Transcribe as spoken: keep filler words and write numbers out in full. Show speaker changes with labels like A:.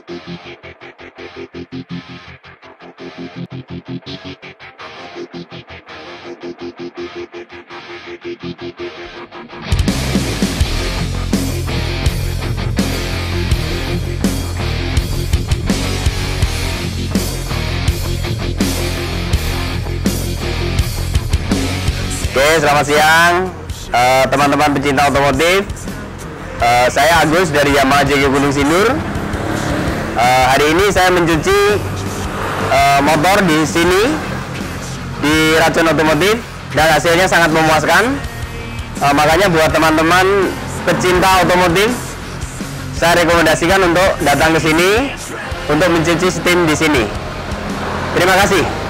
A: Oke, selamat siang teman-teman uh, pecinta otomotif. Uh, saya Agus dari Yamaha J G Gunung Sindur. Uh, hari ini saya mencuci uh, motor di sini di Racun Otomotif dan hasilnya sangat memuaskan. Uh, makanya buat teman-teman pecinta otomotif, saya rekomendasikan untuk datang ke sini untuk mencuci setim di sini. Terima kasih.